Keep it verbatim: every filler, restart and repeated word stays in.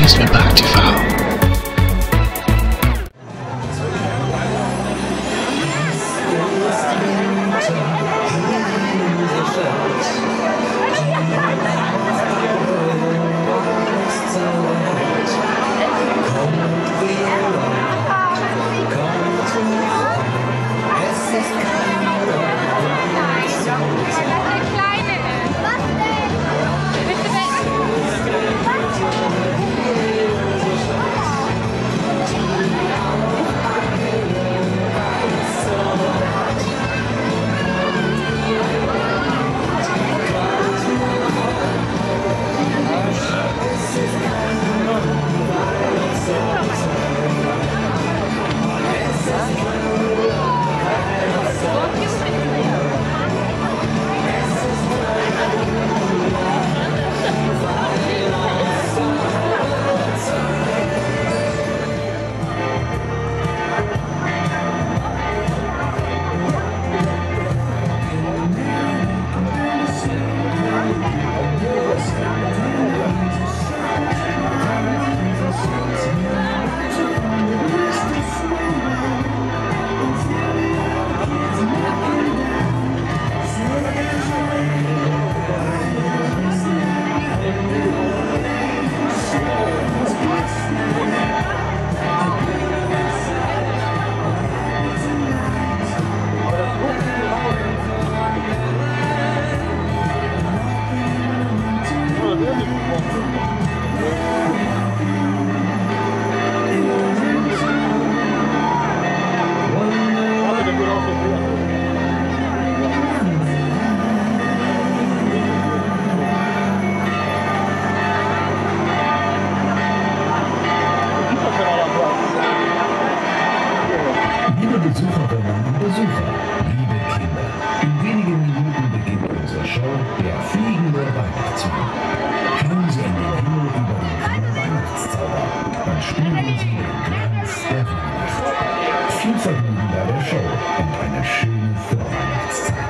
Amusement-Park T V. Besucherinnen und Besucher, liebe Kinder, in wenigen Minuten beginnt unsere Show, der fliegende Weihnachtsmann. Schauen Sie in den Himmel über den kleinen Weihnachtszauber und spüren Sie den Glanz der Weihnacht. Viel Vergnügen bei der Show und eine schöne Vorweihnachtszeit.